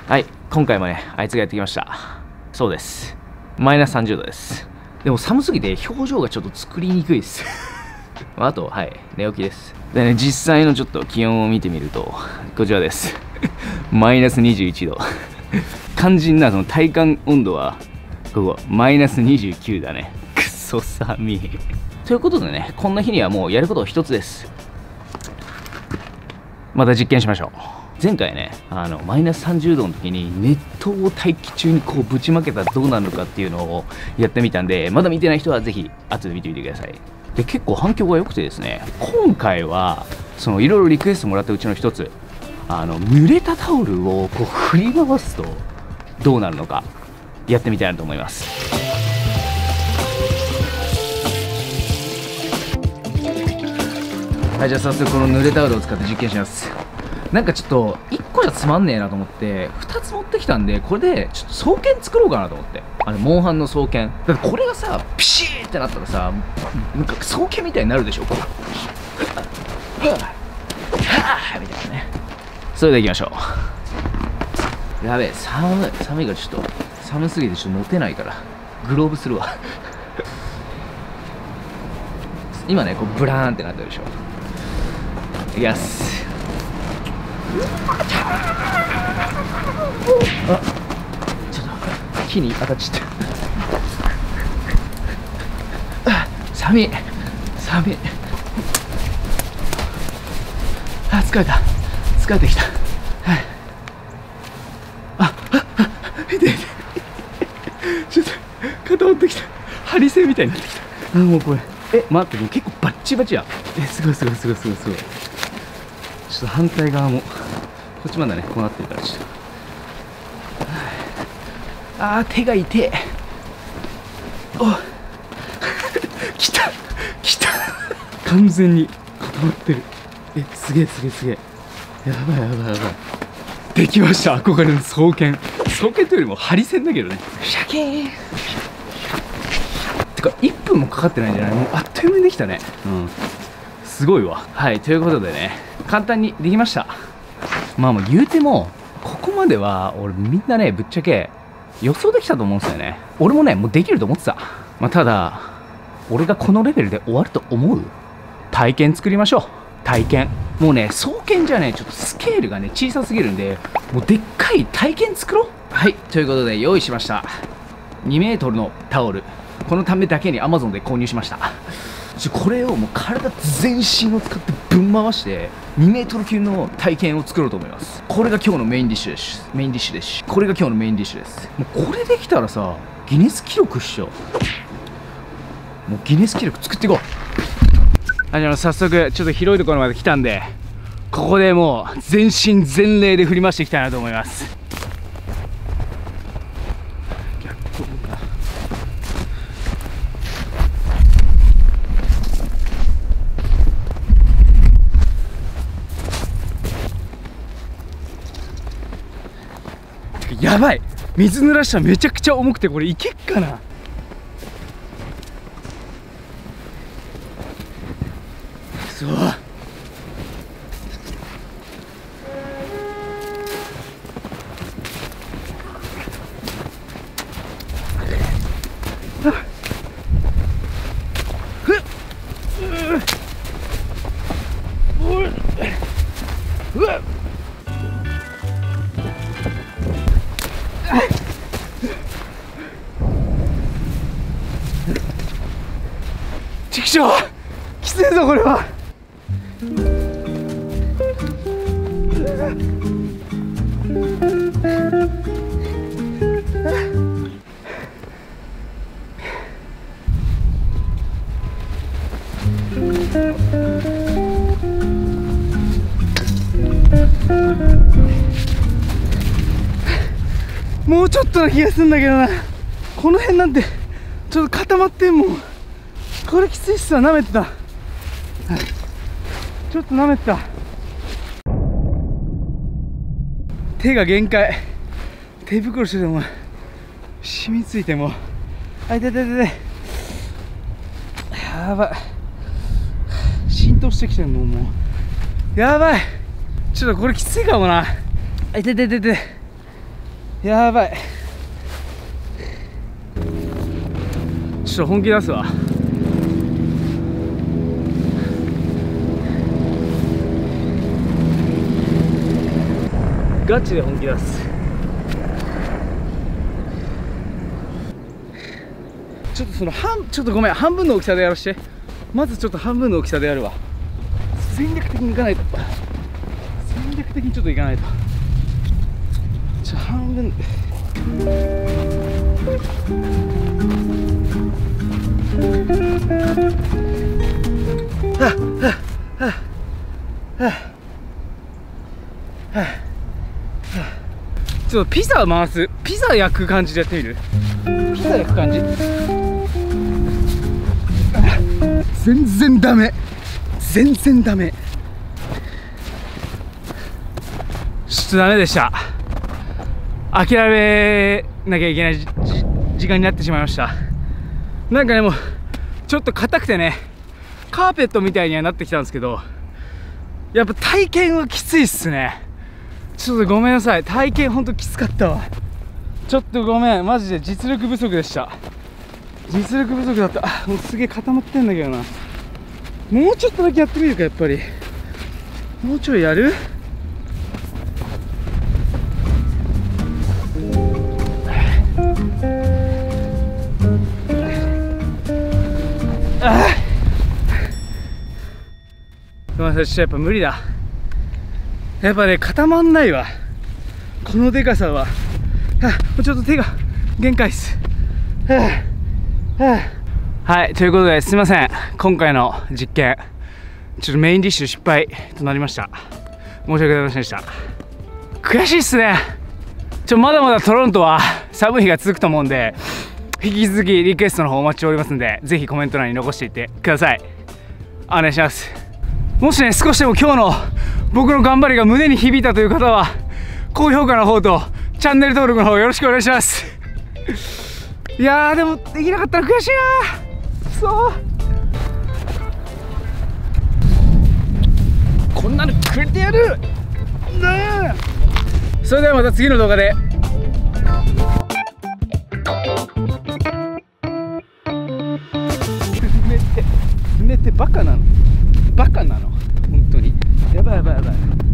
はい、今回もね、あいつがやってきました。そうです。マイナス30度です。でも寒すぎて表情がちょっと作りにくいです。あと、はい、寝起きです。でね、実際のちょっと気温を見てみると、こちらです。マイナス21度。肝心なその体感温度は、ここ、マイナス29だね。くそ寒い。ということでね、こんな日にはもうやること一つです。また実験しましょう。前回ね、マイナス30度の時に熱湯を大気中にこうぶちまけたらどうなるのかっていうのをやってみたんで、まだ見てない人はぜひ後で見てみてください。で、結構反響が良くてですね、今回は、いろいろリクエストもらったうちの一つ、濡れたタオルをこう振り回すとどうなるのか、やってみたいなと思います。はい、じゃあ早速この濡れタオルを使って実験します。なんかちょっと1個じゃつまんねえなと思って2つ持ってきたんで、これでちょっと双剣作ろうかなと思って。モンハンの双剣だってこれがさピシーってなったらさ、なんか双剣みたいになるでしょ。こうはぁみたいなね。それでいきましょう。やべえ、寒いからちょっと寒すぎてちょっと持てないからグローブするわ。今ねこうブラーンってなってるでしょ。いきます。あ、ちょっと木に当たっちゃった。寒い。あ、疲れてきた。はい。痛い。ちょっと固まってきた。ハリセンみたいになってきた。もうこれ待って、結構バッチバチや。すごい。ちょっと反対側もこっちまだねこうなってるから、ちょっと手が痛え。お来た完全に固まってる。すげえ。やばい。できました。憧れの双剣というよりもハリセンだけどね。シャキーンてか1分もかかってないんじゃない？もうあっという間にできたね。すごいわ。はい、ということでね、簡単にできました。まあ言うてもここまでは俺みんなねぶっちゃけ予想できたと思うんですよね。俺もねもうできると思ってた。ただ俺がこのレベルで終わると思う？体験作りましょう。体験。もうね双剣じゃねちょっとスケールがね小さすぎるんで、もうでっかい体験作ろう。はい、ということで用意しました。2メートルのタオル、このためだけに Amazon で購入しました。これをもう体全身を使ってぶん回して2メートル級の体験を作ろうと思います。これが今日のメインディッシュです。これが今日のメインディッシュです。もうこれできたらさギネス記録っしょ。もうギネス記録作っていこう。早速ちょっと広いところまで来たんで、ここでもう全身全霊で振り回していきたいなと思います。やばい、水濡らしたらめちゃくちゃ重くて、これいけっかな。そうちくしょう、きついぞこれは。もうちょっとな気がするんだけどな。この辺なんてちょっと固まってんもん。これきついっすわ。舐めてた、ちょっと舐めてた。手が限界。手袋してても染みついてもあ、痛い。やばい、浸透してきてるのもうやばい。ちょっとこれきついかもな。痛い。 やばい。ちょっと本気出すわ。ガチで本気出す。ちょっとちょっとごめん、半分の大きさでやらして。まずちょっと半分の大きさでやるわ。戦略的にいかないと、戦略的にちょっといかないと。半分。ちょっとピザ回す、ピザ焼く感じでやってみる。ピザ焼く感じ。全然ダメ、全然ダメ。ちょっとダメでした。諦めなきゃいけない時間になってしまいました。なんかね、もうちょっと硬くてね、カーペットみたいにはなってきたんですけど、やっぱ体験はきついっすね。ちょっとごめんなさい、体験ほんときつかったわ。ちょっとごめん、マジで実力不足でした。実力不足だった。もうすげえ固まってんだけどな。もうちょっとだけやってみるか。やっぱりもうちょいやる。ごめんなさい、ちょっとやっぱ無理だ。やっぱね、固まんないわ、このでかさは。ちょっと手が限界っす。はい、ということですいません、今回の実験ちょっとメインディッシュ失敗となりました。申し訳ございませんでした。悔しいっすね。まだまだトロントは寒い日が続くと思うんで、引き続きリクエストの方お待ちしておりますんで、ぜひコメント欄に残していってください。お願いします。もしね、少しでも今日の僕の頑張りが胸に響いたという方は、高評価の方とチャンネル登録の方よろしくお願いします。いやー、でもできなかったら悔しいな。そう、こんなのくれてやるな。それではまた次の動画で。爪ってバカなの、バカなの本当に。やばいやばいやばい。